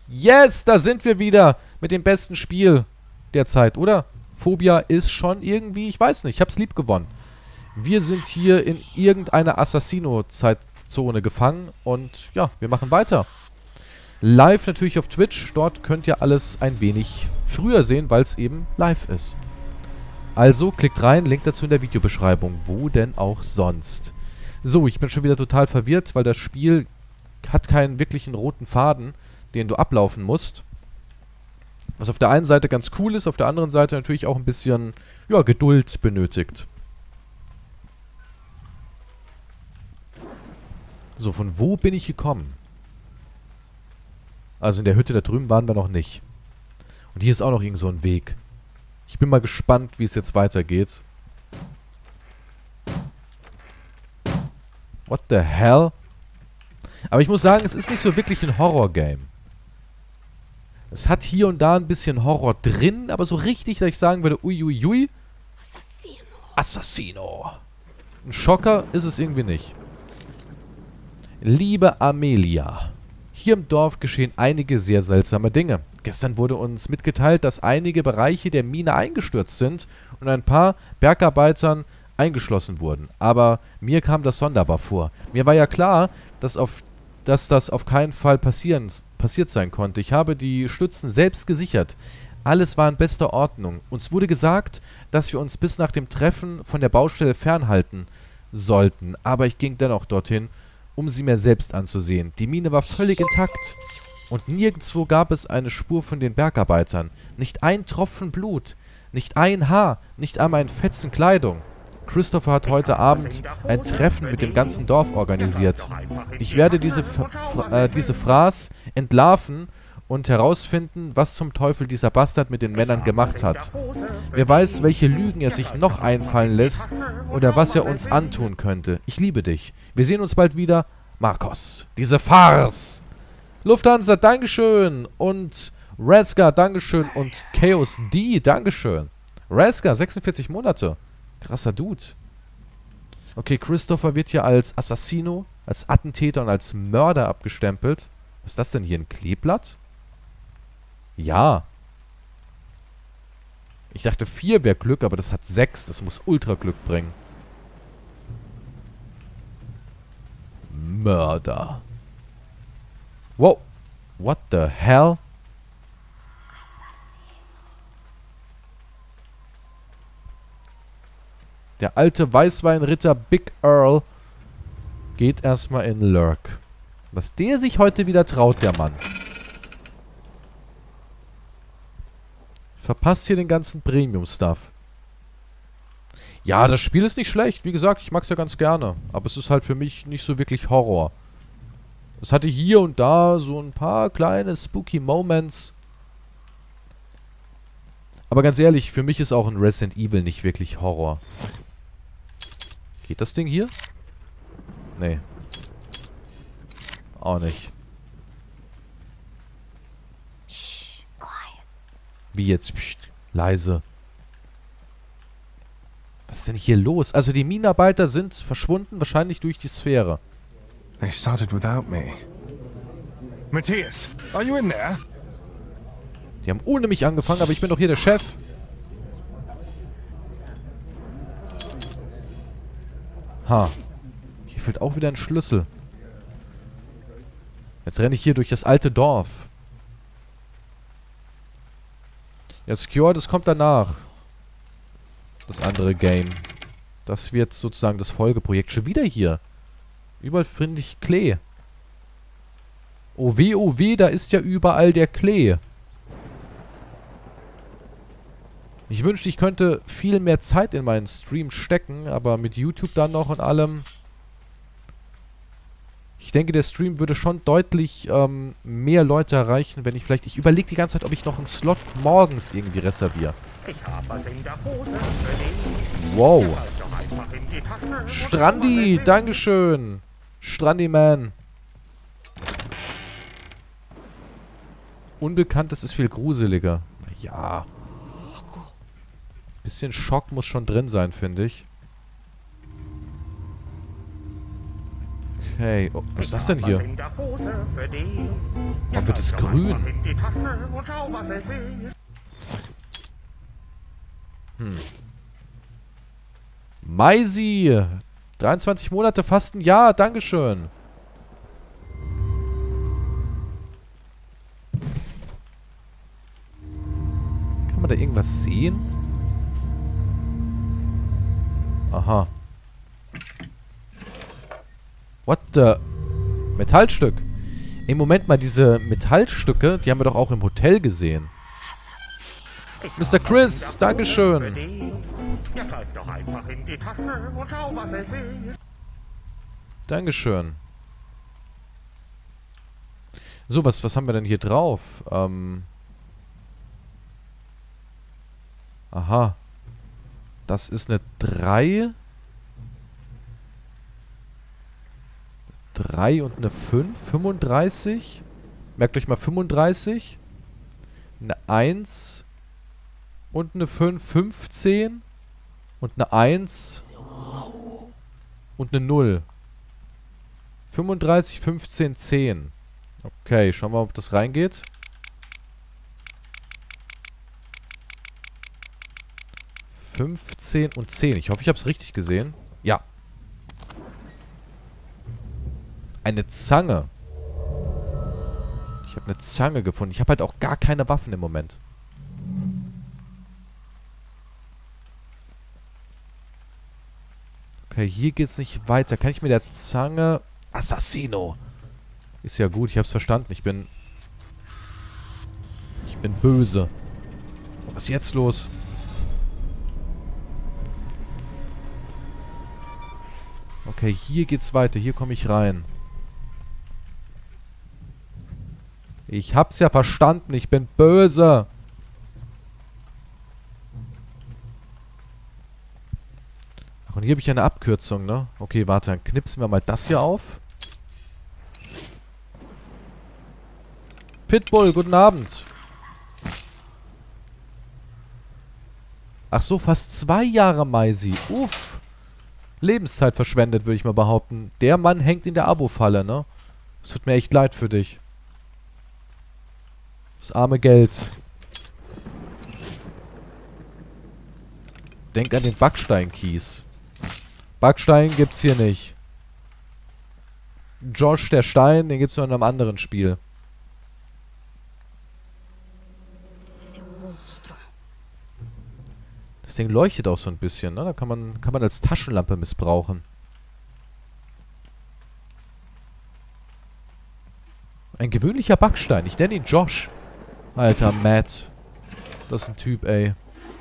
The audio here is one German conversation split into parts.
Yes, da sind wir wieder mit dem besten Spiel der Zeit, oder? Phobia ist schon irgendwie, ich weiß nicht, ich hab's lieb gewonnen. Wir sind hier in irgendeiner Assassino-Zeitzone gefangen und ja, wir machen weiter. Live natürlich auf Twitch, dort könnt ihr alles ein wenig früher sehen, weil es eben live ist. Also klickt rein, Link dazu in der Videobeschreibung, wo denn auch sonst. So, ich bin schon wieder total verwirrt, weil das Spiel hat keinen wirklichen roten Faden, den du ablaufen musst. Was auf der einen Seite ganz cool ist, auf der anderen Seite natürlich auch ein bisschen, ja, Geduld benötigt. So, von wo bin ich gekommen? Also in der Hütte da drüben waren wir noch nicht. Und hier ist auch noch irgend so ein Weg. Ich bin mal gespannt, wie es jetzt weitergeht. What the hell? Aber ich muss sagen, es ist nicht so wirklich ein Horror-Game. Es hat hier und da ein bisschen Horror drin, aber so richtig, dass ich sagen würde, uiuiui. Assassino. Ein Schocker ist es irgendwie nicht. Liebe Amelia, hier im Dorf geschehen einige sehr seltsame Dinge. Gestern wurde uns mitgeteilt, dass einige Bereiche der Mine eingestürzt sind und ein paar Bergarbeitern eingeschlossen wurden. Aber mir kam das sonderbar vor. Mir war ja klar, dass das auf keinen Fall passiert sein konnte. Ich habe die Stützen selbst gesichert. Alles war in bester Ordnung. Uns wurde gesagt, dass wir uns bis nach dem Treffen von der Baustelle fernhalten sollten. Aber ich ging dennoch dorthin, um sie mir selbst anzusehen. Die Mine war völlig intakt. Und nirgendwo gab es eine Spur von den Bergarbeitern. Nicht ein Tropfen Blut. Nicht ein Haar. Nicht einmal ein Fetzen Kleidung. Christopher hat heute Abend ein Treffen mit dem ganzen Dorf organisiert. Ich werde diese Fraß entlarven und herausfinden, was zum Teufel dieser Bastard mit den Männern gemacht hat. Wer weiß, welche Lügen er sich noch einfallen lässt oder was er uns antun könnte. Ich liebe dich. Wir sehen uns bald wieder. Marcos. Diese Farce. Lufthansa, Dankeschön. Und Raska, Dankeschön. Und Chaos D, Dankeschön. Raska, 46 Monate. Krasser Dude. Okay, Christopher wird hier als Assassino, als Attentäter und als Mörder abgestempelt. Was ist das denn hier, ein Kleeblatt? Ja. Ich dachte 4 wäre Glück, aber das hat 6. Das muss Ultra Glück bringen. Mörder. Wow. What the hell? Der alte Weißweinritter Big Earl geht erstmal in Lurk. Was der sich heute wieder traut, der Mann. Verpasst hier den ganzen Premium-Stuff. Ja, das Spiel ist nicht schlecht. Wie gesagt, ich mag es ja ganz gerne. Aber es ist halt für mich nicht so wirklich Horror. Es hatte hier und da so ein paar kleine spooky Moments. Aber ganz ehrlich, für mich ist auch ein Resident Evil nicht wirklich Horror. Geht das Ding hier? Nee. Auch nicht. Wie jetzt? Psst, leise. Was ist denn hier los? Also die Minenarbeiter sind verschwunden, wahrscheinlich durch die Sphäre. They started without me. Matthias, are you in there? Die haben ohne mich angefangen, aber ich bin doch hier der Chef. Ha. Hier fehlt auch wieder ein Schlüssel. Jetzt renne ich hier durch das alte Dorf. Ja, Skjord, das kommt danach. Das andere Game. Das wird sozusagen das Folgeprojekt. Schon wieder hier. Überall finde ich Klee. Oh weh, da ist ja überall der Klee. Ich wünschte, ich könnte viel mehr Zeit in meinen Stream stecken, aber mit YouTube dann noch und allem. Ich denke, der Stream würde schon deutlich mehr Leute erreichen, wenn ich vielleicht... Ich überlege die ganze Zeit, ob ich noch einen Slot morgens irgendwie reserviere. Wow. Strandi, Dankeschön. Strandi-Man. Unbekanntes ist viel gruseliger. Ja. Bisschen Schock muss schon drin sein, finde ich. Okay. Oh, was ist das denn hier? Warum wird es grün? Maisi! 23 Monate, fast ein Jahr. Dankeschön. Kann man da irgendwas sehen? Aha. What the... Metallstück. Ey, Moment mal, diese Metallstücke, die haben wir doch auch im Hotel gesehen. Mr. Chris, Dankeschön. Dankeschön. So, was haben wir denn hier drauf? Aha. Das ist eine 3. 3 und eine 5. 35. Merkt euch mal 35. Eine 1. Und eine 5. 15. Und eine 1. Und eine 0. 35, 15, 10. Okay, schauen wir mal, ob das reingeht. 15 und 10. Ich hoffe, ich habe es richtig gesehen. Ja. Eine Zange. Ich habe eine Zange gefunden. Ich habe halt auch gar keine Waffen im Moment. Okay, hier geht's nicht weiter. Kann ich mit der Zange... Assassino. Ist ja gut, ich hab's verstanden. Ich bin böse. Was ist jetzt los? Okay, hier geht's weiter. Hier komme ich rein. Ich hab's ja verstanden. Ich bin böse. Ach, und hier habe ich eine Abkürzung, ne? Okay, warte, dann knipsen wir mal das hier auf. Pitbull, guten Abend. Ach so, fast 2 Jahre Maisi. Uff. Lebenszeit verschwendet, würde ich mal behaupten. Der Mann hängt in der Abo-Falle, ne? Es tut mir echt leid für dich. Das arme Geld. Denk an den Backsteinkies. Backstein gibt's hier nicht. Josh, der Stein, den gibt's nur in einem anderen Spiel. Das Ding leuchtet auch so ein bisschen, ne? Da kann man als Taschenlampe missbrauchen. Ein gewöhnlicher Backstein. Ich nenne ihn Josh. Alter, Matt. Das ist ein Typ, ey.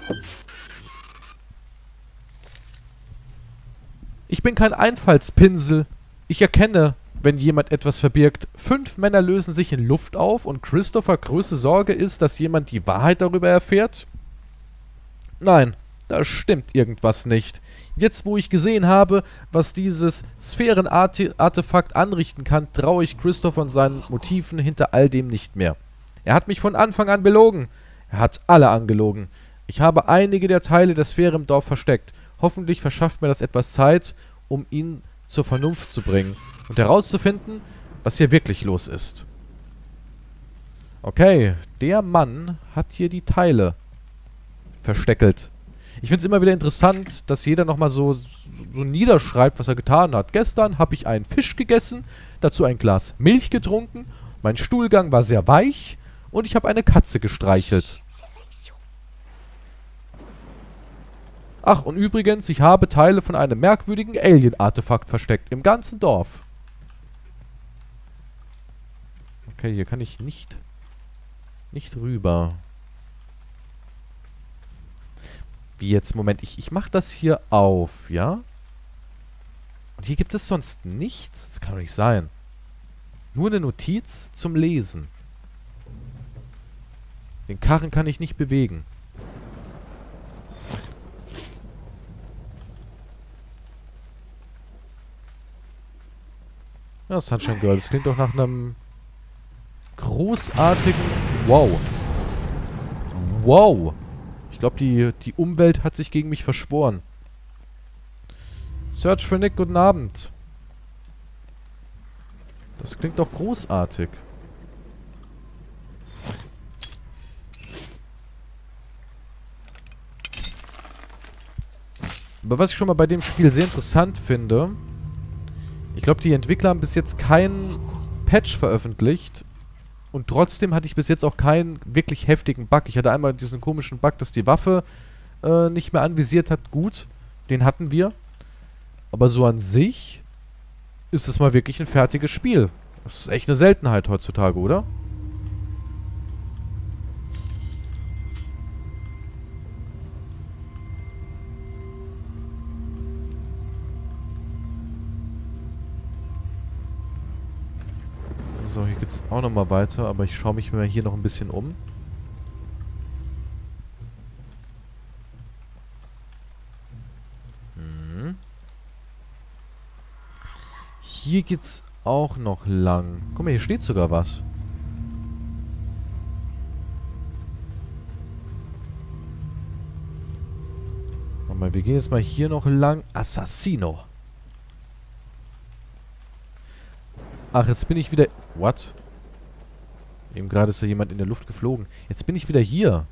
Ich bin kein Einfallspinsel. Ich erkenne, wenn jemand etwas verbirgt. 5 Männer lösen sich in Luft auf und Christopher größte Sorge ist, dass jemand die Wahrheit darüber erfährt? Nein, da stimmt irgendwas nicht. Jetzt, wo ich gesehen habe, was dieses Sphärenartefakt anrichten kann, traue ich Christopher und seinen Motiven hinter all dem nicht mehr. Er hat mich von Anfang an belogen. Er hat alle angelogen. Ich habe einige der Teile der Sphäre im Dorf versteckt. Hoffentlich verschafft mir das etwas Zeit, um ihn zur Vernunft zu bringen und herauszufinden, was hier wirklich los ist. Okay, der Mann hat hier die Teile versteckelt. Ich finde es immer wieder interessant, dass jeder nochmal so niederschreibt, was er getan hat. Gestern habe ich einen Fisch gegessen, dazu ein Glas Milch getrunken, mein Stuhlgang war sehr weich und ich habe eine Katze gestreichelt. Ach, und übrigens, ich habe Teile von einem merkwürdigen Alien-Artefakt versteckt, im ganzen Dorf. Okay, hier kann ich nicht rüber. Wie jetzt? Moment, ich mache das hier auf, ja? Und hier gibt es sonst nichts? Das kann doch nicht sein. Nur eine Notiz zum Lesen. Den Karren kann ich nicht bewegen. Ja, Sunshine Girl. Das klingt doch nach einem großartigen... Wow. Wow. Ich glaube, die Umwelt hat sich gegen mich verschworen. Search for Nick, guten Abend. Das klingt doch großartig. Aber was ich schon mal bei dem Spiel sehr interessant finde, ich glaube, die Entwickler haben bis jetzt keinen Patch veröffentlicht und trotzdem hatte ich bis jetzt auch keinen wirklich heftigen Bug. Ich hatte einmal diesen komischen Bug, dass die Waffe nicht mehr anvisiert hat. Gut, den hatten wir. Aber so an sich ist es mal wirklich ein fertiges Spiel. Das ist echt eine Seltenheit heutzutage, oder? So, hier geht's auch nochmal weiter, aber ich schaue mich mal hier noch ein bisschen um. Hier geht's auch noch lang. Guck mal, hier steht sogar was. Warte mal, wir gehen jetzt mal hier noch lang. Assassino. Ach, jetzt bin ich wieder... What? Eben gerade ist da jemand in der Luft geflogen. Jetzt bin ich wieder hier.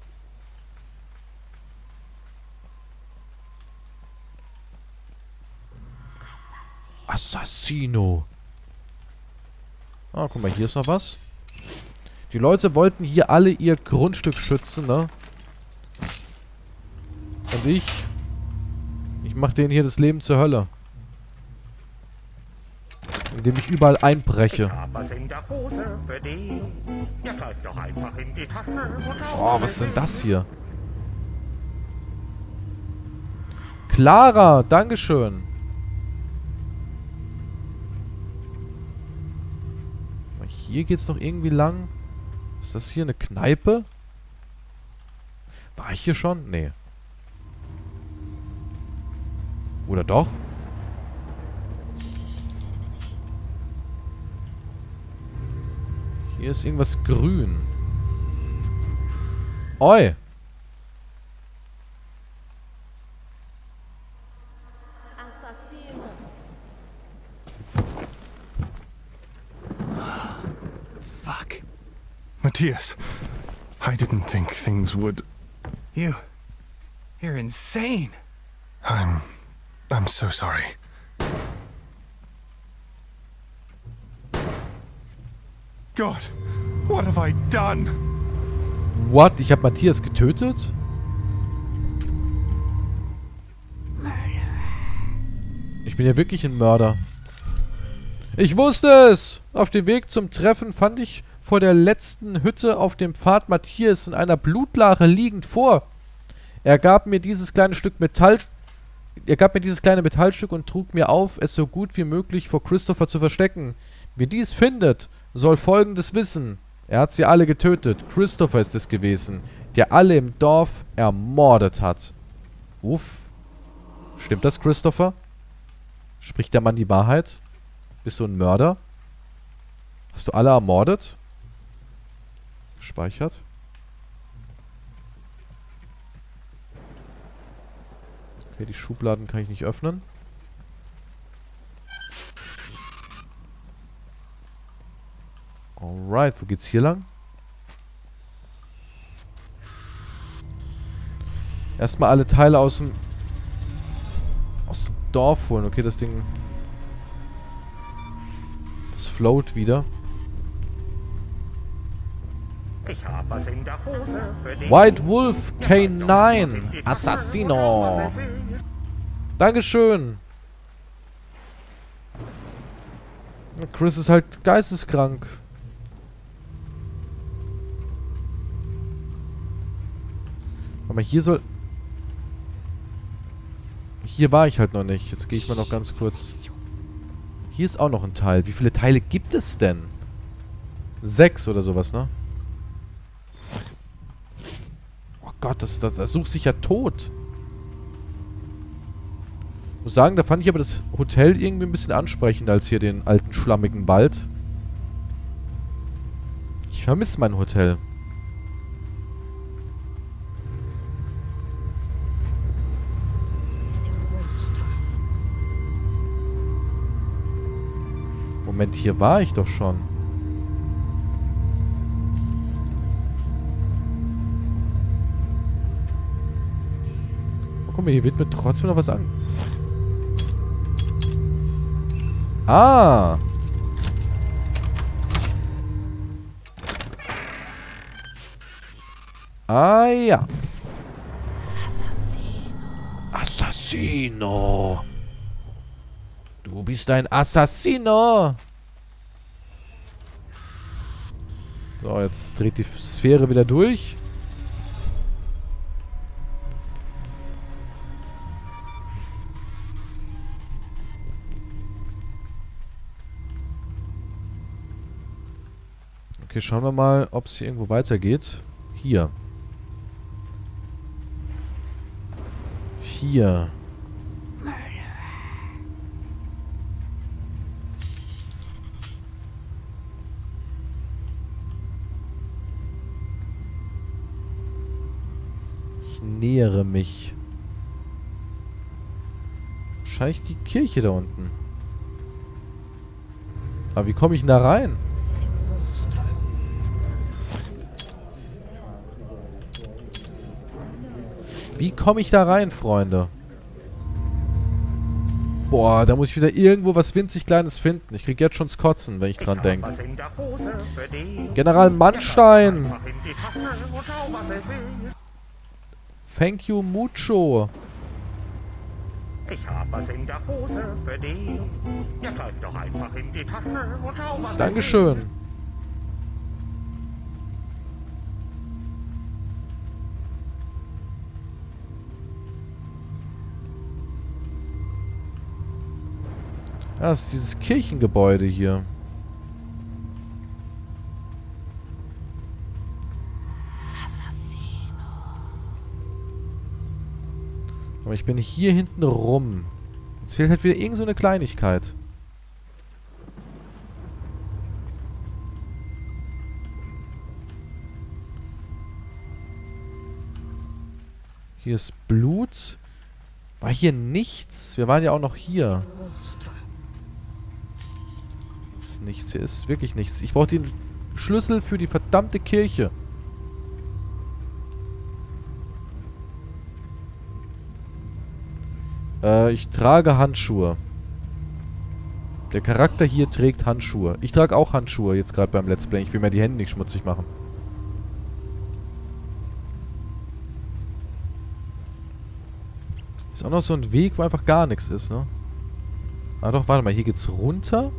Assassino. Ah, guck mal, hier ist noch was. Die Leute wollten hier alle ihr Grundstück schützen, ne? Und ich mach denen hier das Leben zur Hölle. Indem ich überall einbreche. Oh, was ist denn das hier? Clara, dankeschön. Hier geht's noch irgendwie lang. Ist das hier eine Kneipe? War ich hier schon? Nee. Oder doch? Hier ist irgendwas grün. Oi! Fuck. Matthias, I didn't think things would... You're insane. I'm so sorry. God, what have I done? What? Ich habe Matthias getötet? Ich bin ja wirklich ein Mörder. Ich wusste es! Auf dem Weg zum Treffen fand ich vor der letzten Hütte auf dem Pfad Matthias in einer Blutlache liegend vor. Er gab mir dieses kleine Metallstück und trug mir auf, es so gut wie möglich vor Christopher zu verstecken. Wer dies findet, soll Folgendes wissen. Er hat sie alle getötet. Christopher ist es gewesen, der alle im Dorf ermordet hat. Uff. Stimmt das, Christopher? Spricht der Mann die Wahrheit? Bist du ein Mörder? Hast du alle ermordet? Gespeichert. Okay, die Schubladen kann ich nicht öffnen. Alright, wo geht's hier lang? Erstmal alle Teile aus dem Dorf holen. Okay, das Ding... Das float wieder. Ich hab was in der Hose für dich. White Wolf K9 Assassino. Dankeschön. Chris ist halt geisteskrank. Aber hier soll... Hier war ich halt noch nicht. Jetzt gehe ich mal noch ganz kurz... Hier ist auch noch ein Teil. Wie viele Teile gibt es denn? 6 oder sowas, ne? Oh Gott, das sucht sich ja tot. Ich muss sagen, da fand ich aber das Hotel irgendwie ein bisschen ansprechender als hier den alten schlammigen Wald. Ich vermisse mein Hotel. Moment, hier war ich doch schon. Oh, guck mal, hier wird mir trotzdem noch was an. Ah! Ah, ja. Assassino. Du bist ein Assassino. So, jetzt dreht die Sphäre wieder durch. Okay, schauen wir mal, ob es hier irgendwo weitergeht. Hier. Hier. Ich nähere mich. Wahrscheinlich die Kirche da unten. Aber wie komme ich denn da rein? Wie komme ich da rein, Freunde? Boah, da muss ich wieder irgendwo was winzig Kleines finden. Ich krieg jetzt schon das Kotzen, wenn ich dran denke. General Mannstein! Thank you mucho. Ich hab was in der Hose für dich. Ja, greif doch einfach in die Tasche und schau, was Dankeschön. Ja, das ist dieses Kirchengebäude hier. Aber ich bin hier hinten rum. Jetzt fehlt halt wieder irgend so eine Kleinigkeit. Hier ist Blut. War hier nichts? Wir waren ja auch noch hier. Ist nichts. Hier ist wirklich nichts. Ich brauche den Schlüssel für die verdammte Kirche. Ich trage Handschuhe. Der Charakter hier trägt Handschuhe. Ich trage auch Handschuhe jetzt gerade beim Let's Play. Ich will mir die Hände nicht schmutzig machen. Ist auch noch so ein Weg, wo einfach gar nichts ist, ne? Ah doch, warte mal. Hier geht's runter.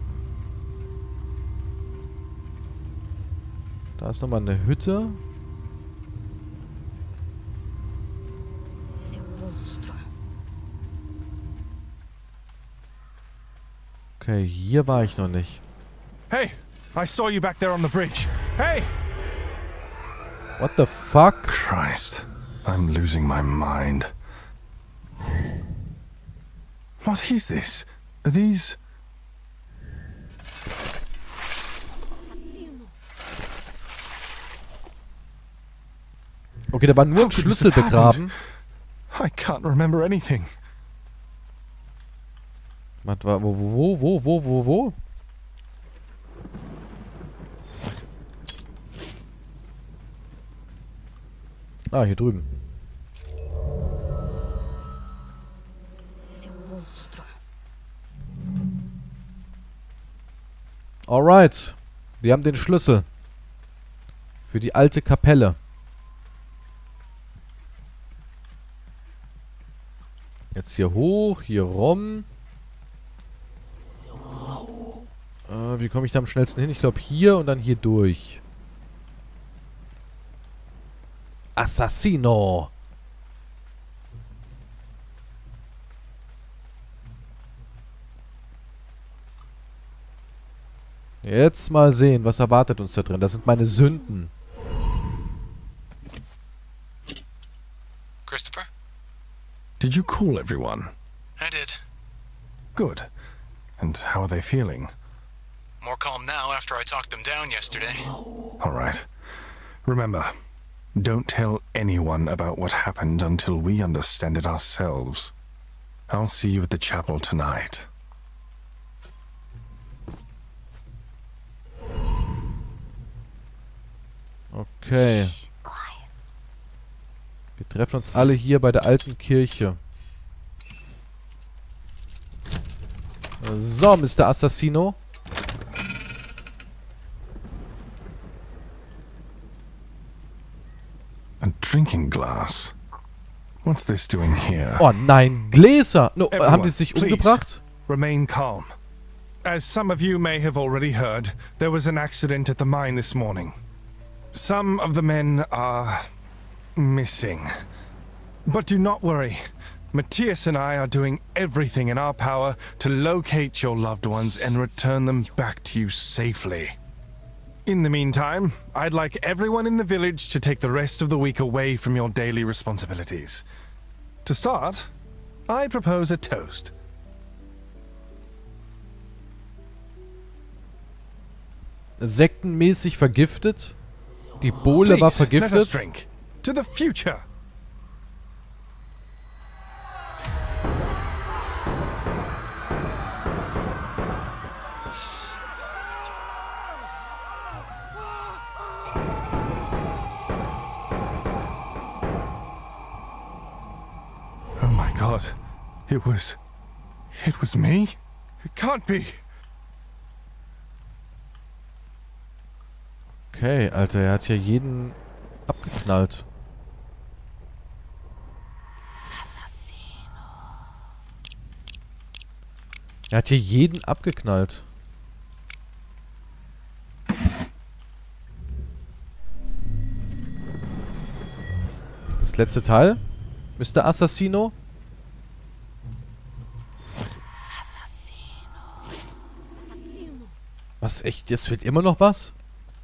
Da ist nochmal eine Hütte. Okay, hier war ich noch nicht. Hey, I saw you back there on the bridge. Hey! What the fuck? Christ, I'm losing my mind. What is this? Are these... Okay, da war nur ein How could Schlüssel this have begraben. I can't remember anything. Warte, wo? Ah, hier drüben. Alright. Wir haben den Schlüssel. Für die alte Kapelle. Jetzt hier hoch, hier rum. Wie komme ich da am schnellsten hin? Ich glaube hier und dann hier durch. Assassino! Jetzt mal sehen, was erwartet uns da drin. Das sind meine Sünden. Christopher? Did you call everyone? I did. Good. And how are they feeling? More calm now after I talked them down yesterday. All right. Remember, don't tell anyone about what happened until we understand it ourselves. I'll see you at the chapel tonight. Okay. Wir treffen uns alle hier bei der alten Kirche. So, Mr. Assassino. A drinking glass. What's this doing here? Oh nein, Gläser. No, Everyone, haben die sich please. umgebracht? Remain calm. As some of you may have already heard, there was an accident at the mine this morning. Some of the men are missing. But do not worry. Matthias and I are doing everything in our power to locate your loved ones and return them back to you safely. In the meantime, I'd like everyone in the village to take the rest of the week away from your daily responsibilities. To start, I propose a toast. Sektenmäßig vergiftet? Die Bohle war Please, let us vergiftet? drink. To the future! Oh my god. It was me? It can't be. Okay, Alter, er hat ja jeden abgeknallt. Er hat hier jeden abgeknallt. Das letzte Teil? Mr. Assassino? Was, echt? Jetzt fehlt immer noch was?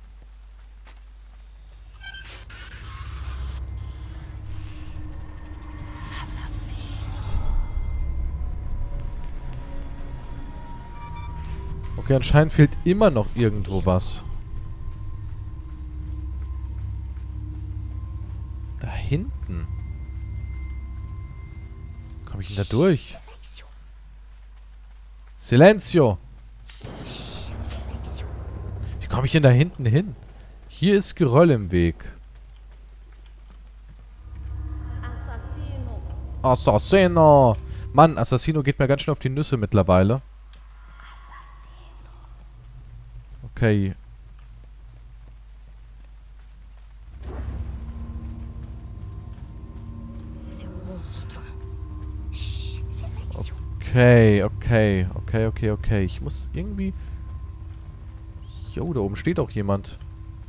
Okay, anscheinend fehlt immer noch irgendwo was. Da hinten. Komme ich denn da durch? Silencio! Wie komme ich denn da hinten hin? Hier ist Geröll im Weg. Assassino! Mann, Assassino geht mir ganz schön auf die Nüsse mittlerweile. Okay. Okay. Ich muss irgendwie... Jo, da oben steht auch jemand.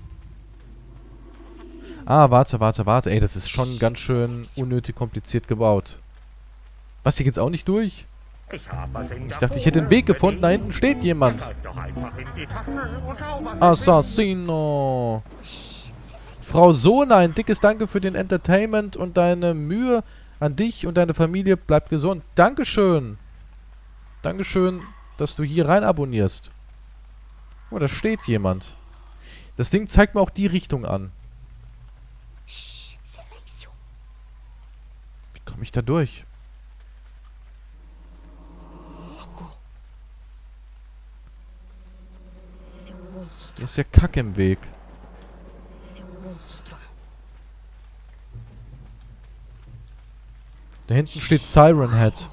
Ah, warte. Ey, das ist schon ganz schön unnötig kompliziert gebaut. Was, hier geht's auch nicht durch? Ich dachte, ich hätte einen Weg gefunden. Da hinten steht jemand. Assassino. Frau Sona, ein dickes Danke für den Entertainment und deine Mühe an dich und deine Familie. Bleib gesund. Dankeschön. Dankeschön, dass du hier rein abonnierst. Oh, da steht jemand. Das Ding zeigt mir auch die Richtung an. Wie komme ich da durch? Hier ist ja Kacke im Weg. Da hinten steht Siren Head.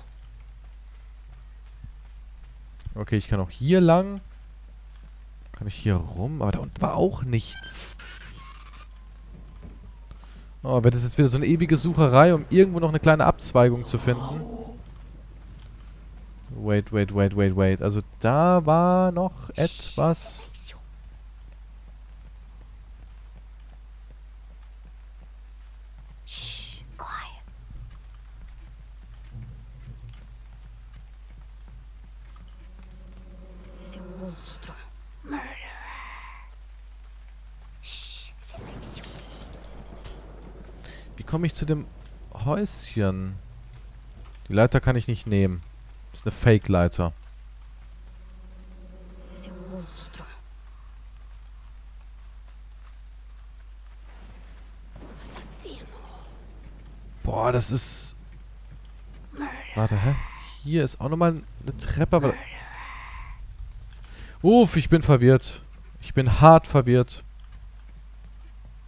Okay, ich kann auch hier lang. Kann ich hier rum? Aber da unten war auch nichts. Oh, wird das jetzt wieder so eine ewige Sucherei, um irgendwo noch eine kleine Abzweigung zu finden? Wait. Also da war noch etwas. Wie komme ich zu dem Häuschen? Die Leiter kann ich nicht nehmen. Das ist eine Fake-Leiter. Boah, das ist... Warte, hä? Hier ist auch nochmal eine Treppe, aber... Uff, ich bin verwirrt. Ich bin hart verwirrt.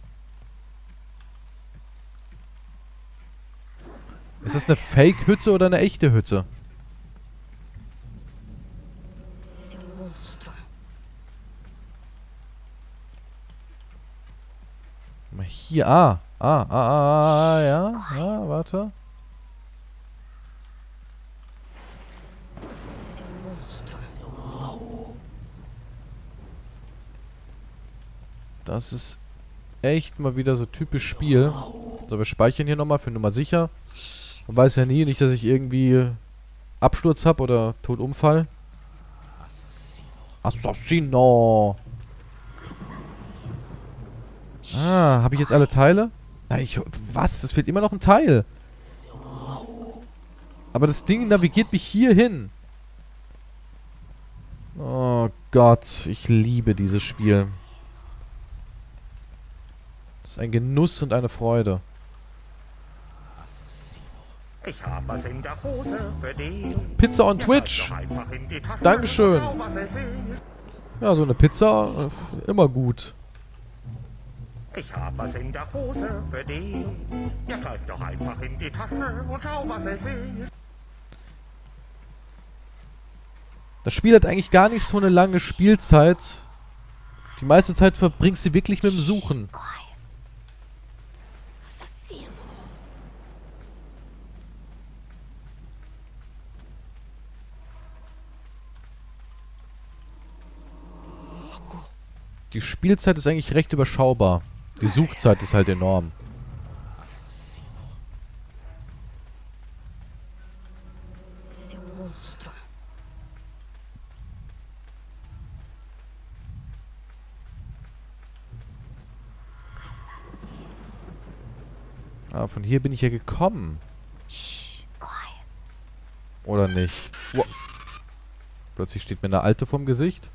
Ist das eine Fake-Hütte oder eine echte Hütte? Mal hier, ja, warte. Das ist echt mal wieder so typisch Spiel. So, wir speichern hier nochmal für Nummer sicher. Man weiß ja nie, nicht, dass ich irgendwie Absturz habe oder Todunfall. Assassino. Ah, habe ich jetzt alle Teile? Nein, was? Es fehlt immer noch ein Teil. Aber das Ding navigiert mich hier hin. Oh Gott, ich liebe dieses Spiel. Das ist ein Genuss und eine Freude. Ich hab was in der Hose für dich. Pizza on Twitch. Dankeschön. Ja, so eine Pizza, immer gut. Ich hab was in der Hose für dich. Ja, greif doch einfach in die Tasche und schau, was es ist. Das Spiel hat eigentlich gar nicht so eine lange Spielzeit. Die meiste Zeit verbringst du wirklich mit dem Suchen. Die Spielzeit ist eigentlich recht überschaubar. Die Suchzeit ist halt enorm. Ah, von hier bin ich ja gekommen. Oder nicht? Wow. Plötzlich steht mir eine Alte vorm Gesicht.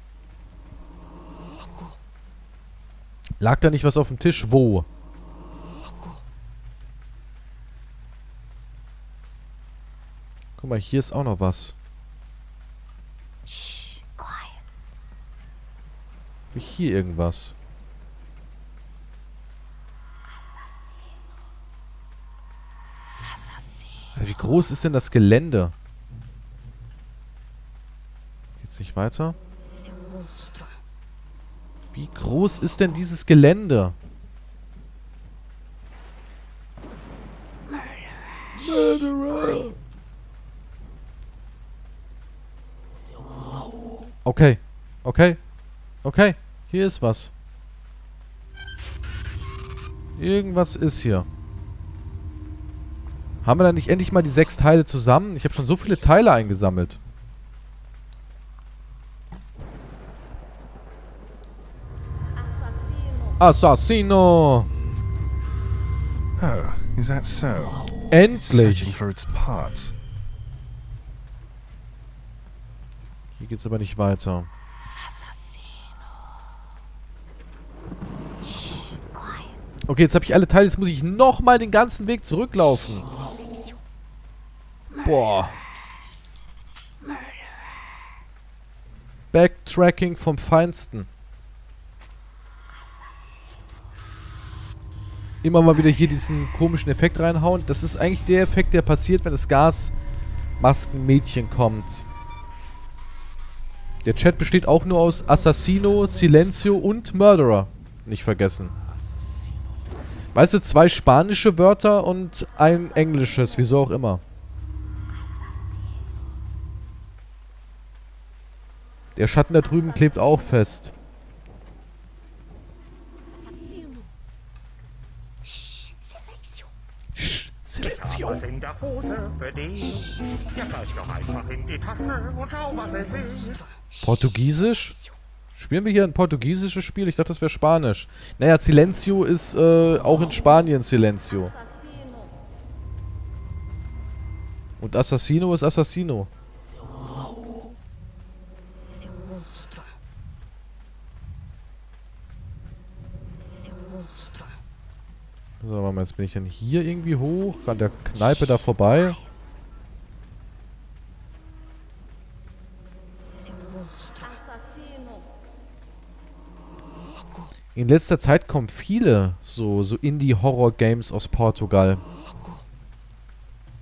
Lag da nicht was auf dem Tisch? Wo? Guck mal, hier ist auch noch was. Hab ich hier irgendwas? Wie groß ist denn das Gelände? Geht's nicht weiter? Wie groß ist denn dieses Gelände? Murderer. Okay. Okay. Okay. Hier ist was. Irgendwas ist hier. Haben wir da nicht endlich mal die 6 Teile zusammen? Ich habe schon so viele Teile eingesammelt. Assassino! Oh, is that so? Endlich! Searching for its parts. Hier geht's aber nicht weiter. Okay, jetzt habe ich alle Teile. Jetzt muss ich nochmal den ganzen Weg zurücklaufen. Boah. Backtracking vom Feinsten. Immer mal wieder hier diesen komischen Effekt reinhauen. Das ist eigentlich der Effekt, der passiert, wenn das Gasmaskenmädchen kommt. Der Chat besteht auch nur aus Assassino, Silencio und Murderer. Nicht vergessen. Weißt du, 2 spanische Wörter und ein englisches, wieso auch immer. Der Schatten da drüben klebt auch fest. Ich hab was in der Hose für dich. Ja, greif doch einfach in die Tasche und schau, was es ist. Portugiesisch? Spielen wir hier ein portugiesisches Spiel? Ich dachte, das wäre Spanisch. Naja, Silencio ist auch in Spanien Silencio. Und Assassino ist Assassino. So, warte mal, jetzt bin ich dann hier irgendwie hoch, an der Kneipe da vorbei. In letzter Zeit kommen viele so Indie-Horror-Games aus Portugal.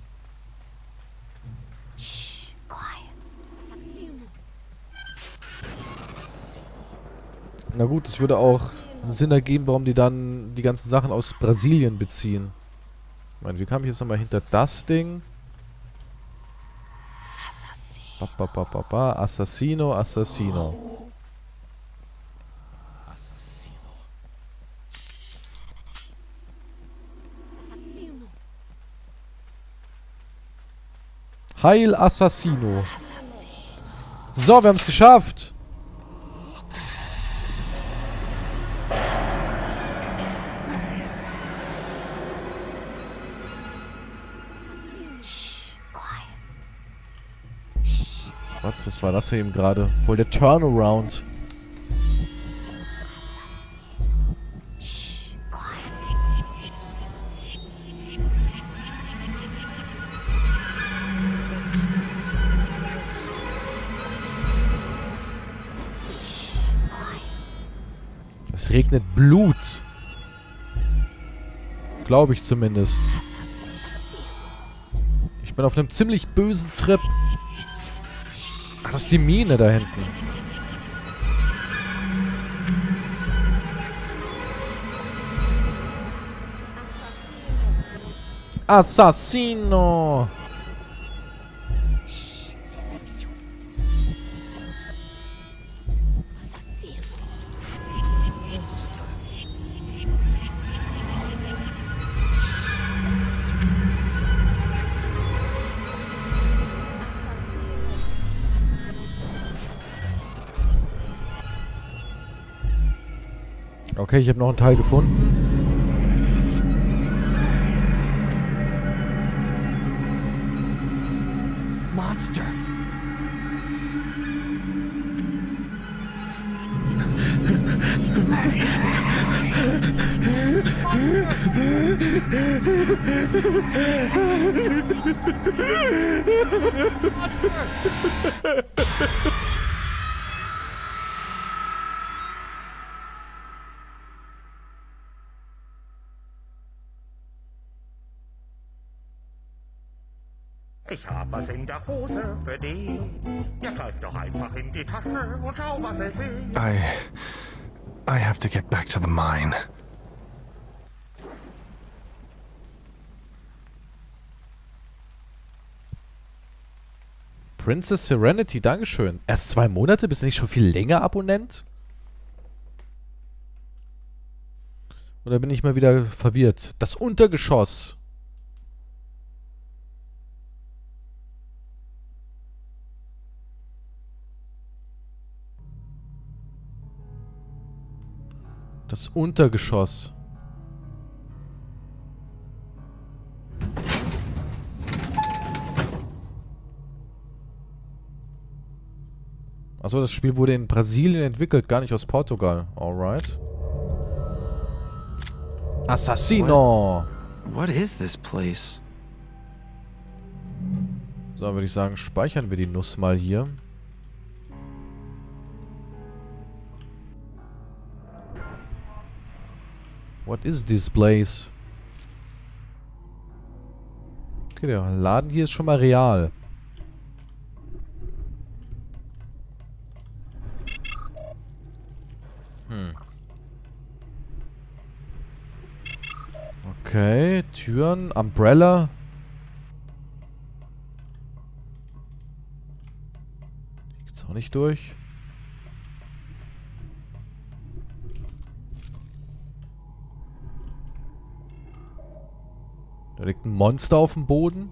Na gut, es würde auch Sinn ergeben, warum die dann die ganzen Sachen aus Brasilien beziehen. Ich meine, wie kam ich jetzt nochmal hinter das Ding? Assassino, Assassino. Heil Assassino. So, wir haben es geschafft. Was war das hier eben gerade? Voll der Turnaround. Es regnet Blut. Glaube ich zumindest. Ich bin auf einem ziemlich bösen Trip. Ach, das ist die Mine da hinten. Assassino! Okay, ich habe noch einen Teil gefunden. Monster. Ich hab was in der Hose für dich. Ja, greif doch einfach in die Tasche und schau, was es ist. I have to get back to the mine. Princess Serenity, Dankeschön. Erst 2 Monate? Bist du nicht schon viel länger Abonnent? Oder bin ich mal wieder verwirrt? Das Untergeschoss. Das Untergeschoss. Achso, das Spiel wurde in Brasilien entwickelt, gar nicht aus Portugal. Alright. Assassino! What is this place? So, würde ich sagen, speichern wir die Nuss mal hier. What is this place? Okay, der Laden hier ist schon mal real. Okay, Türen, Umbrella. Hier geht's auch nicht durch. Da liegt ein Monster auf dem Boden.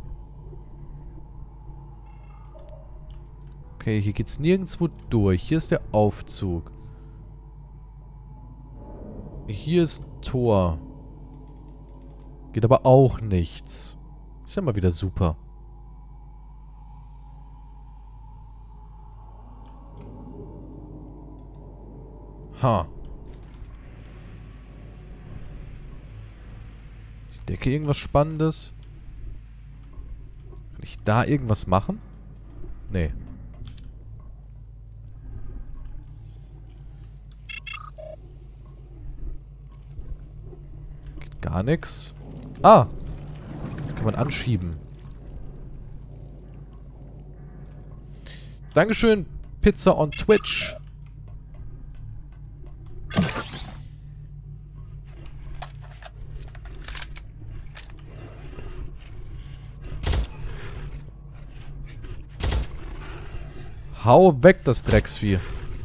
Okay, hier geht's nirgendwo durch. Hier ist der Aufzug. Hier ist ein Tor. Geht aber auch nichts. Ist ja mal wieder super. Ha. Ich decke irgendwas Spannendes. Kann ich da irgendwas machen? Nee. Geht gar nichts. Ah! Das kann man anschieben. Dankeschön, Pizza on Twitch. Hau weg, das Drecksvieh.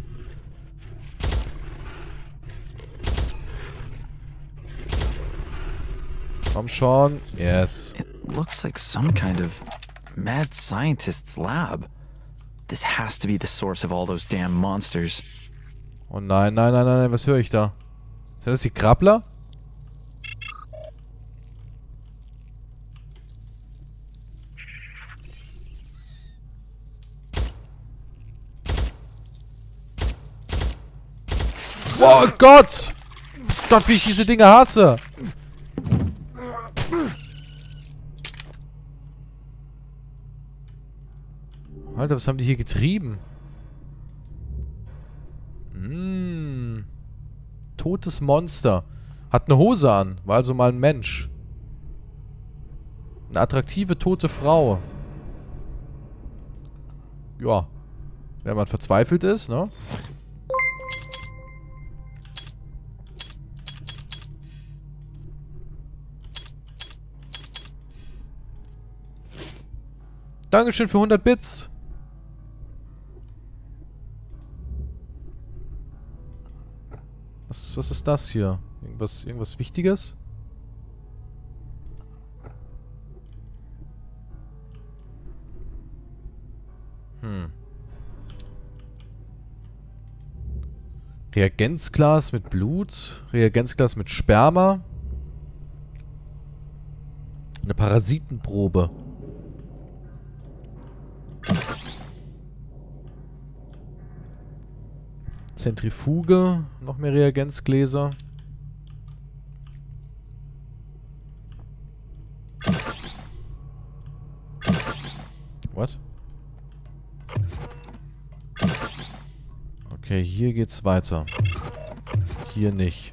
Komm schon. Yes. It looks like some kind of mad scientist's lab. This has to be the source of all those damn monsters. Oh nein, nein, nein, nein, was höre ich da? Sind das die Krabbler? Oh Gott! Gott, wie ich diese Dinge hasse! Alter, was haben die hier getrieben? Totes Monster. Hat eine Hose an. War also mal ein Mensch. Eine attraktive tote Frau. Ja. Wenn man verzweifelt ist, ne? Dankeschön für 100 Bits. Was ist das hier? Irgendwas Wichtiges? Reagenzglas mit Blut. Reagenzglas mit Sperma. Eine Parasitenprobe. Zentrifuge, noch mehr Reagenzgläser. What? Okay, hier geht's weiter. Hier nicht.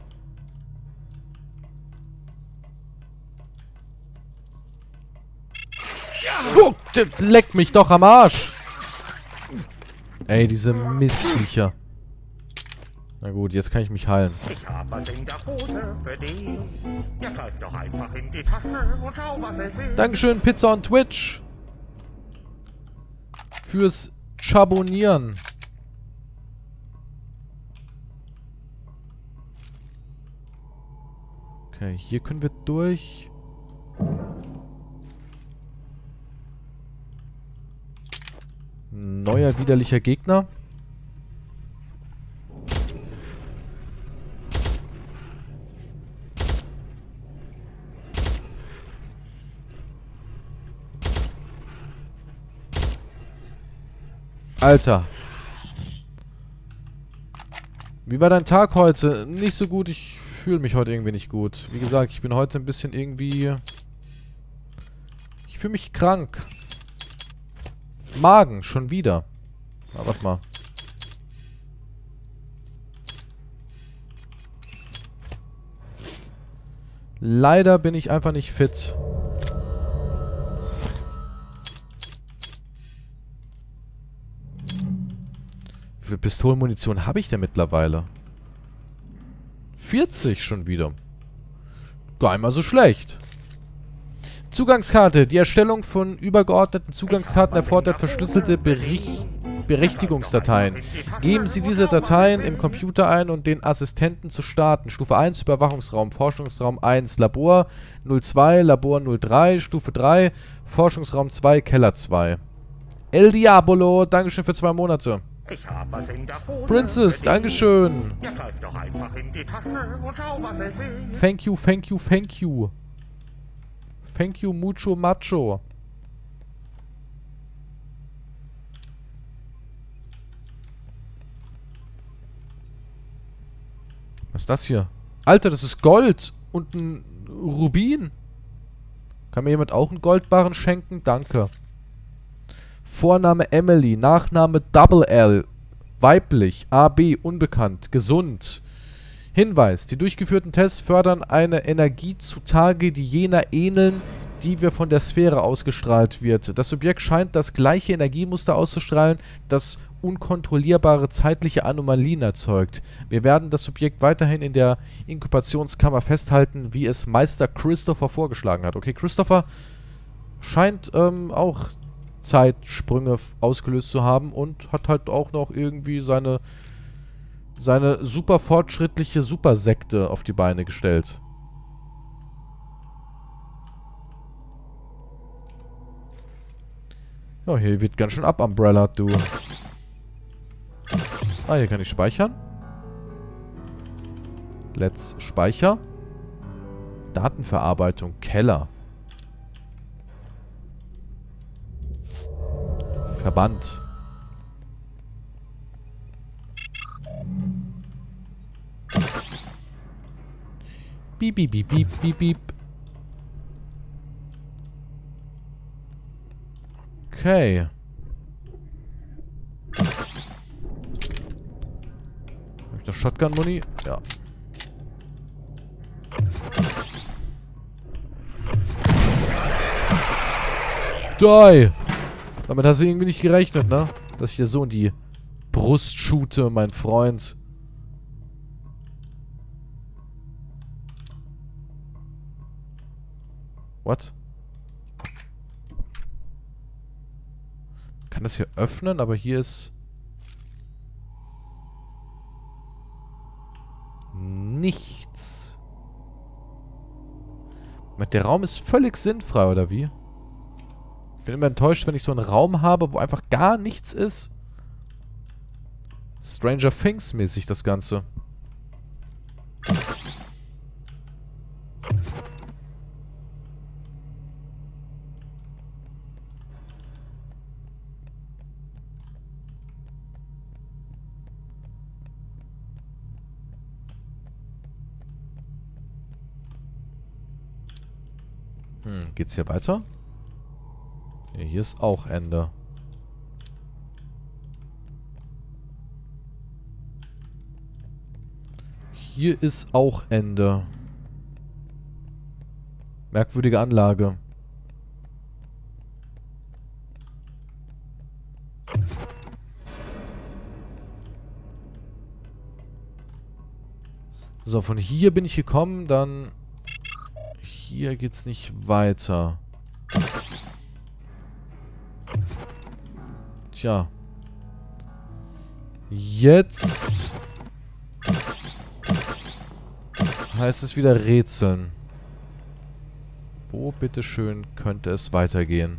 Oh, leck mich doch am Arsch! Ey, diese Mistviecher. Na gut, jetzt kann ich mich heilen. Ich hab was in der Hose für dich. Ja, greif doch einfach in die Tasche und schau, was es ist. Dankeschön, Pizza on Twitch. Fürs Chabonieren. Okay, hier können wir durch. Neuer widerlicher Gegner. Alter. Wie war dein Tag heute? Nicht so gut. Ich fühle mich heute irgendwie nicht gut. Wie gesagt, ich bin heute ein bisschen irgendwie... Ich fühle mich krank. Magen, schon wieder. Na, warte mal. Leider bin ich einfach nicht fit. Wie viel Pistolenmunition habe ich denn mittlerweile? 40 schon wieder. Gar einmal so schlecht. Zugangskarte. Die Erstellung von übergeordneten Zugangskarten erfordert verschlüsselte Berechtigungsdateien. Geben Sie diese Dateien im Computer ein und den Assistenten zu starten. Stufe 1 Überwachungsraum, Forschungsraum 1 Labor 02, Labor 03, Stufe 3 Forschungsraum 2, Keller 2. El Diabolo, Dankeschön für 2 Monate. Ich hab was in der Hose Princess, Dankeschön. Ja, greif doch einfach in die Tasche und schau, was es ist. Thank you, thank you, thank you. Thank you, mucho macho. Was ist das hier? Alter, das ist Gold und ein Rubin. Kann mir jemand auch einen Goldbarren schenken? Danke. Vorname Emily, Nachname Double L, weiblich, AB unbekannt, gesund. Hinweis, die durchgeführten Tests fördern eine Energie zutage, die jener ähneln, die wir von der Sphäre ausgestrahlt wird. Das Subjekt scheint das gleiche Energiemuster auszustrahlen, das unkontrollierbare zeitliche Anomalien erzeugt. Wir werden das Subjekt weiterhin in der Inkubationskammer festhalten, wie es Meister Christopher vorgeschlagen hat. Okay, Christopher scheint auch Zeitsprünge ausgelöst zu haben und hat halt auch noch irgendwie seine super fortschrittliche Supersekte auf die Beine gestellt. Ja, hier wird ganz schön ab, Umbrella, du. Ah, hier kann ich speichern. Let's Speicher. Datenverarbeitung, Keller. Verband. Piep, piep, piep, piep, piep, piep. Okay. Hab ich noch Shotgun-Muni? Ja. Die! Damit hast du irgendwie nicht gerechnet, ne? Dass ich dir so in die Brust shoote, mein Freund. What? Kann das hier öffnen, aber hier ist nichts. Der Raum ist völlig sinnfrei, oder wie? Ich bin immer enttäuscht, wenn ich so einen Raum habe, wo einfach gar nichts ist. Stranger Things mäßig das Ganze. Geht's hier weiter? Ja, hier ist auch Ende. Hier ist auch Ende. Merkwürdige Anlage. So, von hier bin ich gekommen, dann... Hier geht's nicht weiter. Tja. Jetzt heißt es wieder rätseln. Wo, bitteschön, könnte es weitergehen?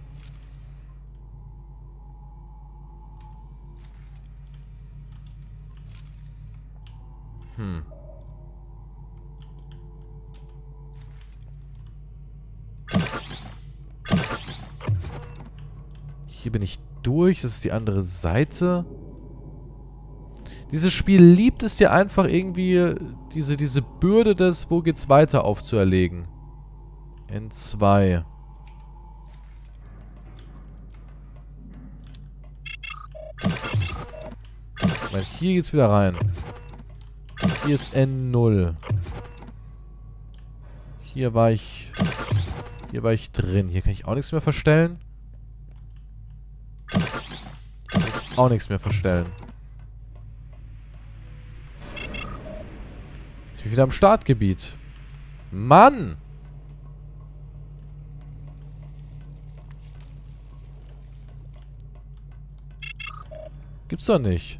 Hier bin ich durch. Das ist die andere Seite. Dieses Spiel liebt es dir einfach irgendwie, diese Bürde des Wo geht's weiter aufzuerlegen. N2. Weil hier geht's wieder rein. Hier ist N0. Hier war ich drin. Hier kann ich auch nichts mehr verstellen. Auch nichts mehr verstellen. Ich bin wieder am Startgebiet. Mann! Gibt's doch nicht.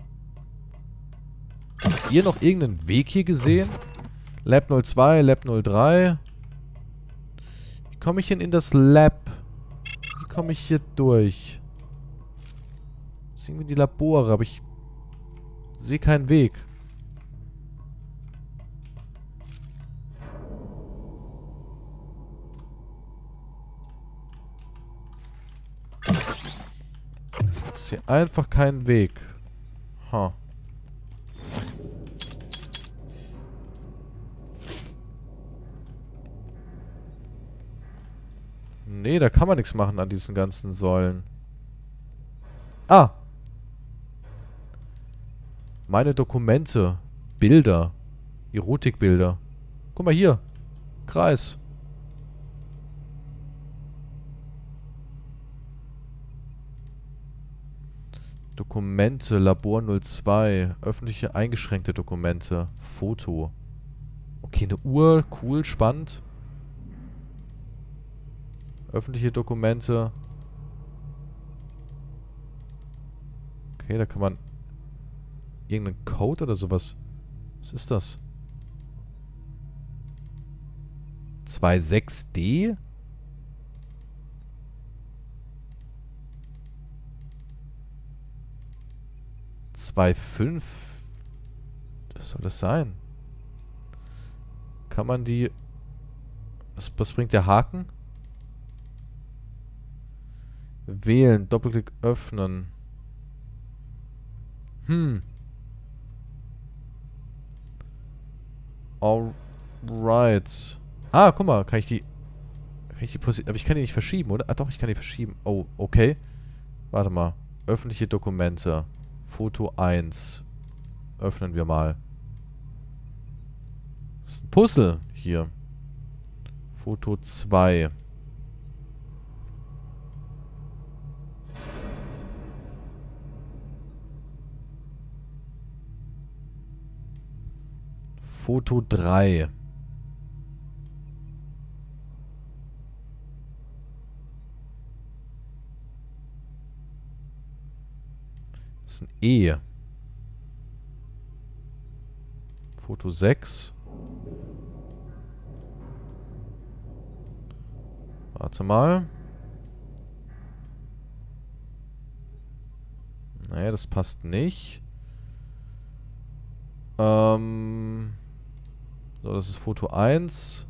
Habt ihr noch irgendeinen Weg hier gesehen? Lab 02, Lab 03. Wie komme ich denn in das Lab? Wie komme ich hier durch? Das sind irgendwie die Labore, aber ich sehe keinen Weg. Ich sehe einfach keinen Weg. Ha. Nee, da kann man nichts machen an diesen ganzen Säulen. Ah! Meine Dokumente. Bilder. Erotikbilder. Guck mal hier. Kreis. Dokumente. Labor 02. Öffentliche eingeschränkte Dokumente. Foto. Okay, eine Uhr. Cool, spannend. Öffentliche Dokumente. Okay, da kann man... Irgendeinen Code oder sowas. Was ist das? 26D? Was soll das sein? Kann man die... Was bringt der Haken? Wählen, Doppelklick öffnen. Alright. Ah, guck mal, kann ich die aber ich kann die nicht verschieben, oder? Ah doch, ich kann die verschieben. Oh, okay. Warte mal. Öffentliche Dokumente. Foto 1. Öffnen wir mal. Das ist ein Puzzle hier. Foto 2. Foto 3. Das ist ein E. Foto 6. Warte mal. Naja, das passt nicht. So, das ist Foto 1.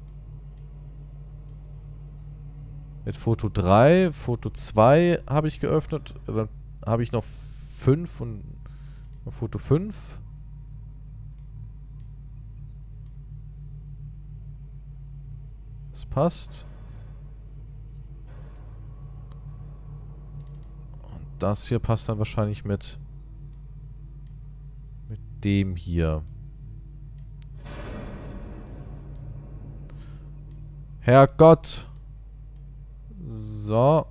Mit Foto 3. Foto 2 habe ich geöffnet. Dann habe ich noch 5 und Foto 5. Das passt. Und das hier passt dann wahrscheinlich mit dem hier. Herrgott. So.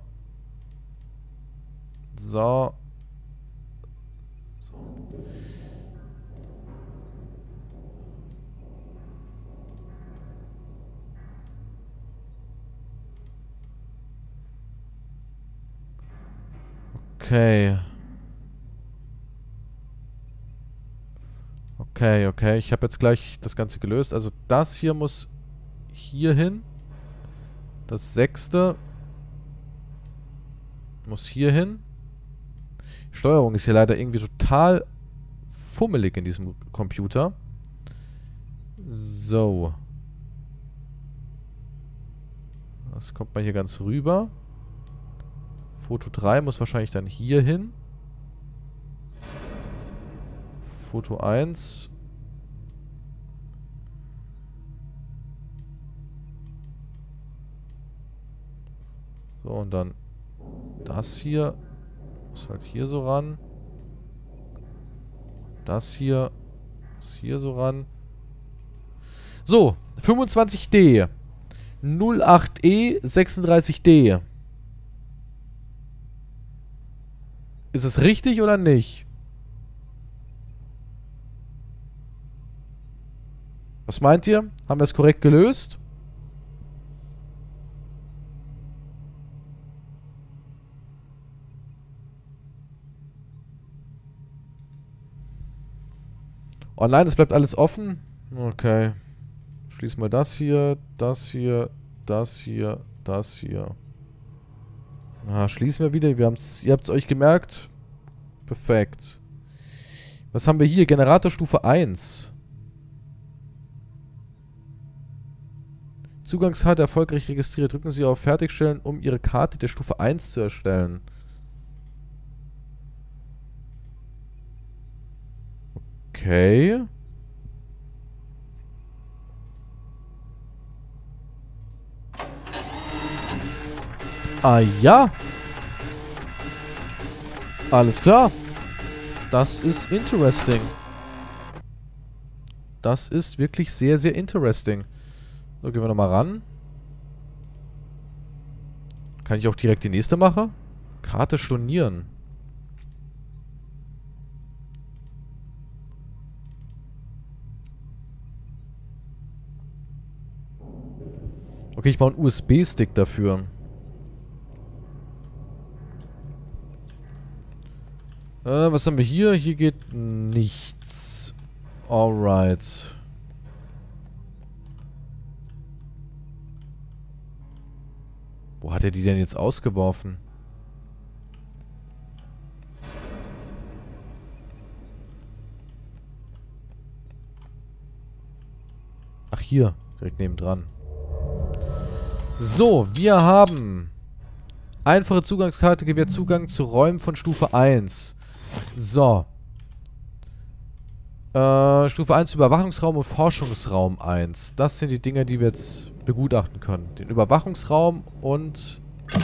So. Okay. Okay. Ich habe jetzt gleich das Ganze gelöst. Also das hier muss hier hin. Das 6. muss hier hin. Steuerung ist hier leider irgendwie total fummelig in diesem Computer. So. Das kommt mal hier ganz rüber. Foto 3 muss wahrscheinlich dann hier hin. Foto 1. So, und dann das hier. Muss halt hier so ran. Das hier. Muss hier so ran. So, 25D. 08E 36D. Ist es richtig oder nicht? Was meint ihr? Haben wir es korrekt gelöst? Oh nein, es bleibt alles offen. Okay. Schließen wir das hier, das hier, das hier, das hier. Ah, schließen wir wieder. Ihr habt es euch gemerkt. Perfekt. Was haben wir hier? Generatorstufe 1. Zugangskarte erfolgreich registriert. Drücken Sie auf Fertigstellen, um Ihre Karte der Stufe 1 zu erstellen. Okay. Ah ja. Alles klar. Das ist interesting. Das ist wirklich sehr, sehr interesting. So, gehen wir nochmal ran. Kann ich auch direkt die nächste machen? Karte stornieren. Okay, ich brauche einen USB-Stick dafür. Was haben wir hier? Hier geht nichts. Alright. Wo hat er die denn jetzt ausgeworfen? Ach, hier. Direkt nebendran. So, wir haben... Einfache Zugangskarte gewährt Zugang zu Räumen von Stufe 1. So. Stufe 1 Überwachungsraum und Forschungsraum 1. Das sind die Dinger, die wir jetzt begutachten können. Den Überwachungsraum und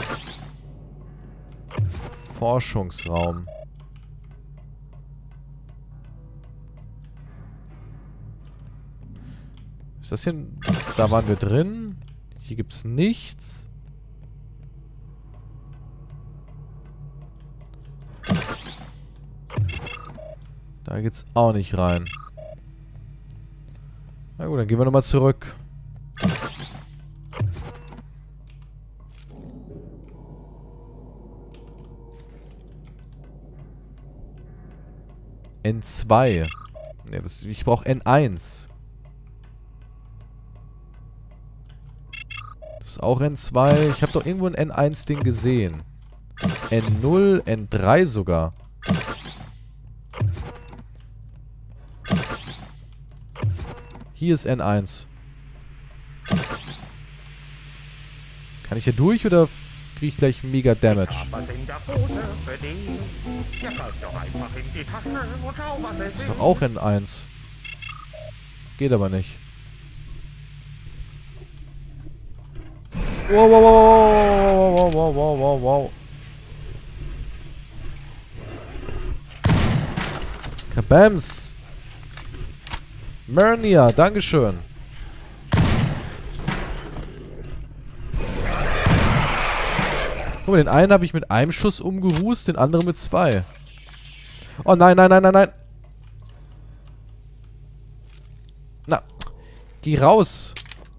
Forschungsraum. Ist das hier... Da waren wir drin. Hier gibt es nichts. Da geht's auch nicht rein. Na gut, dann gehen wir nochmal zurück. N2. Ne, ich brauche N1. Das ist auch N2. Ich habe doch irgendwo ein N1-Ding gesehen. N0, N3 sogar. Hier ist N1. Kann ich hier durch oder kriege ich gleich mega Damage? Das ist doch auch N1. Geht aber nicht. Wow, wow, wow, wow, wow, wow, wow, wow. Kabams! Myrnia, dankeschön. Guck mal, den einen habe ich mit einem Schuss umgerußt, den anderen mit 2. Oh nein, nein, nein, nein, nein. Na, geh raus.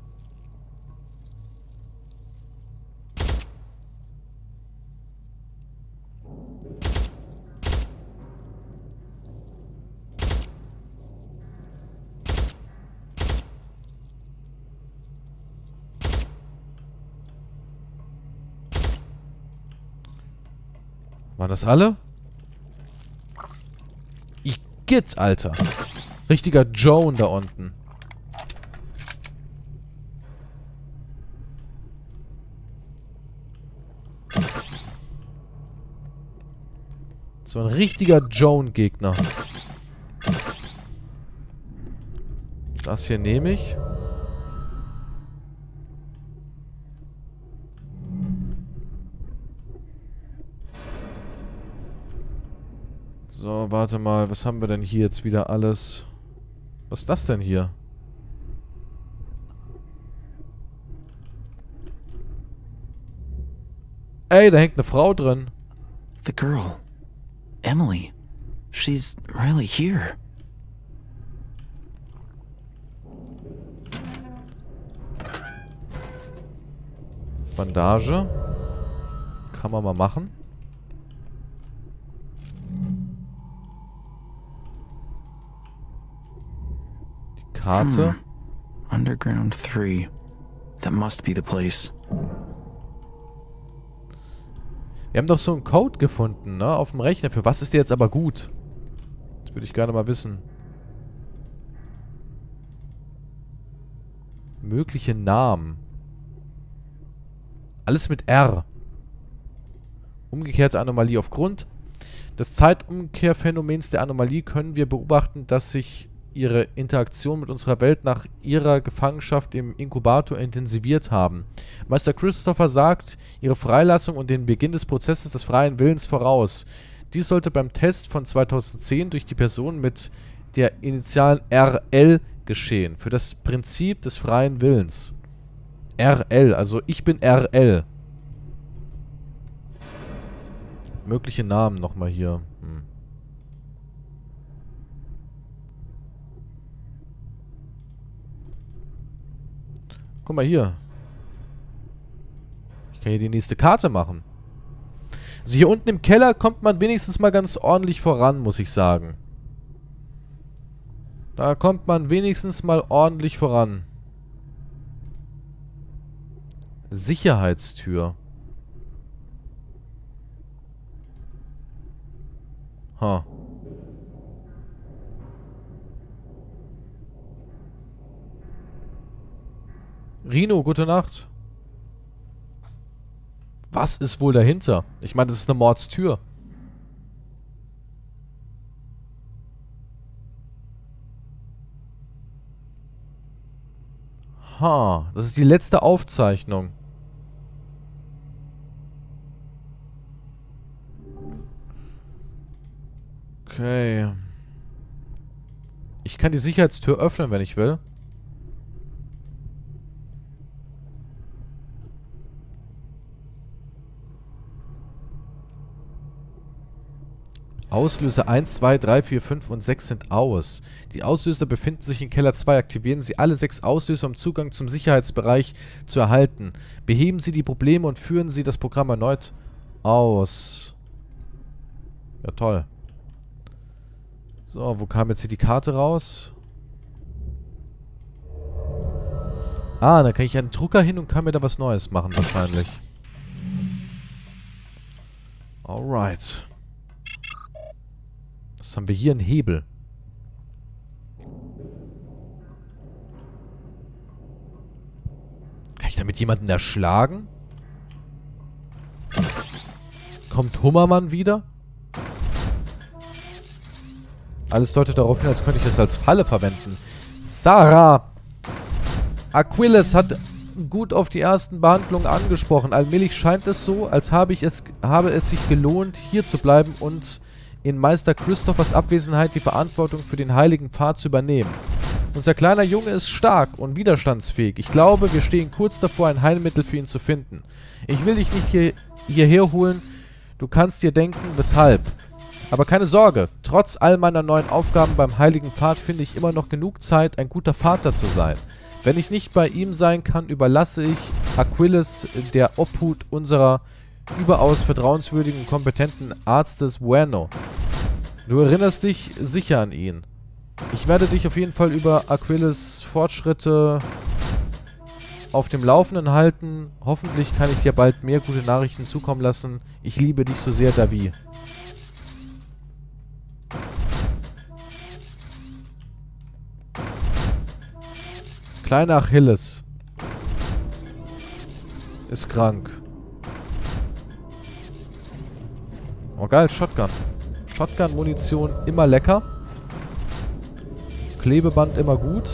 Waren das alle? Igitt, Alter. Richtiger Joan da unten. So ein richtiger Joan-Gegner. Das hier nehme ich. So, warte mal. Was haben wir denn hier jetzt wieder alles? Was ist das denn hier? Ey, da hängt eine Frau drin. The girl. Emily. She's really here. Bandage. Kann man mal machen. Karte. Underground 3. That must be the place. Wir haben doch so einen Code gefunden, ne? Auf dem Rechner. Für was ist der jetzt aber gut? Das würde ich gerne mal wissen. Mögliche Namen. Alles mit R. Umgekehrte Anomalie. Aufgrund des Zeitumkehrphänomens der Anomalie können wir beobachten, dass sich ihre Interaktion mit unserer Welt nach ihrer Gefangenschaft im Inkubator intensiviert haben. Meister Christopher sagt ihre Freilassung und den Beginn des Prozesses des freien Willens voraus. Dies sollte beim Test von 2010 durch die Person mit der Initialen RL geschehen. Für das Prinzip des freien Willens. RL, also ich bin RL. Mögliche Namen nochmal hier. Guck mal hier. Ich kann hier die nächste Karte machen. Also hier unten im Keller kommt man wenigstens mal ganz ordentlich voran, muss ich sagen. Da kommt man wenigstens mal ordentlich voran. Sicherheitstür. Ha. Rino, gute Nacht. Was ist wohl dahinter? Ich meine, das ist eine Mordstür. Ha, das ist die letzte Aufzeichnung. Okay. Ich kann die Sicherheitstür öffnen, wenn ich will. Auslöser 1, 2, 3, 4, 5 und 6 sind aus. Die Auslöser befinden sich in Keller 2. Aktivieren Sie alle 6 Auslöser, um Zugang zum Sicherheitsbereich zu erhalten. Beheben Sie die Probleme und führen Sie das Programm erneut aus. Ja, toll. So, wo kam jetzt hier die Karte raus? Ah, da kann ich einen Drucker hin und kann mir da was Neues machen, wahrscheinlich. Alright. Was haben wir hier? Ein Hebel. Kann ich damit jemanden erschlagen? Kommt Hummermann wieder? Alles deutet darauf hin, als könnte ich das als Falle verwenden. Sarah! Aquilles hat gut auf die ersten Behandlungen angesprochen. Allmählich scheint es so, als habe es sich gelohnt, hier zu bleiben und in Meister Christophers Abwesenheit die Verantwortung für den heiligen Pfad zu übernehmen. Unser kleiner Junge ist stark und widerstandsfähig. Ich glaube, wir stehen kurz davor, ein Heilmittel für ihn zu finden. Ich will dich nicht hierher holen. Du kannst dir denken, weshalb. Aber keine Sorge, trotz all meiner neuen Aufgaben beim heiligen Pfad finde ich immer noch genug Zeit, ein guter Vater zu sein. Wenn ich nicht bei ihm sein kann, überlasse ich Aquilles der Obhut unserer überaus vertrauenswürdigen und kompetenten Arztes Bueno. Du erinnerst dich sicher an ihn. Ich werde dich auf jeden Fall über Aquilles Fortschritte auf dem Laufenden halten. Hoffentlich kann ich dir bald mehr gute Nachrichten zukommen lassen. Ich liebe dich so sehr, Davi. Kleiner Achilles ist krank. Oh geil, Shotgun. Shotgun-Munition immer lecker. Klebeband immer gut.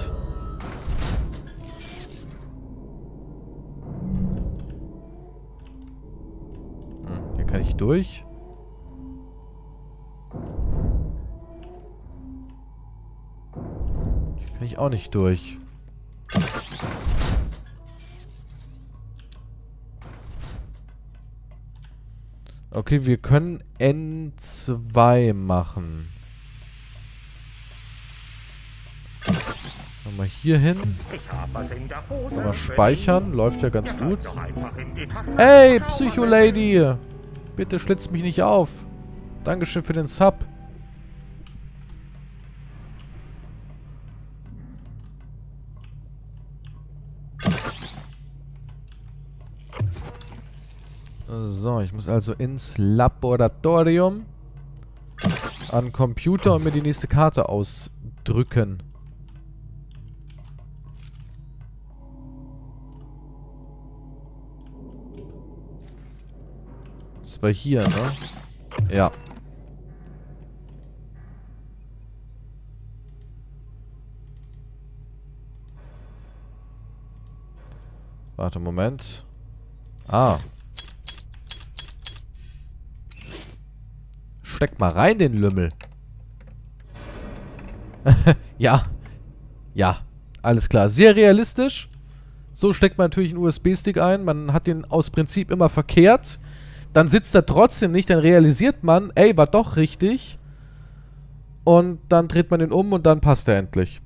Hier kann ich durch. Hier kann ich auch nicht durch. Okay, wir können N2 machen. Nochmal hier hin. Nochmal speichern. Läuft ja ganz gut. Ey, Psycho-Lady! Bitte schlitzt mich nicht auf. Dankeschön für den Sub. So, ich muss also ins Laboratorium an Computer und mir die nächste Karte ausdrücken. Das war hier, ne? Ja. Warte, Moment. Ah. Steck mal rein, den Lümmel. Ja. Ja. Alles klar. Sehr realistisch. So steckt man natürlich einen USB-Stick ein. Man hat den aus Prinzip immer verkehrt. Dann sitzt er trotzdem nicht. Dann realisiert man, ey, war doch richtig. Und dann dreht man den um und dann passt er endlich.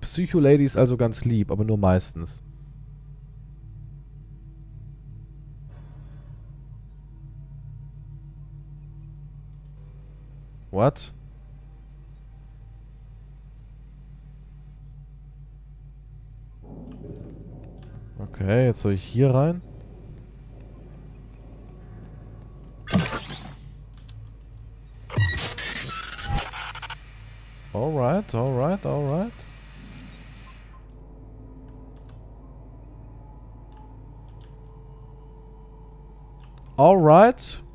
Psycho-Lady ist also ganz lieb, aber nur meistens. What? Okay, jetzt soll ich hier rein. Alright, alright, alright. Alright.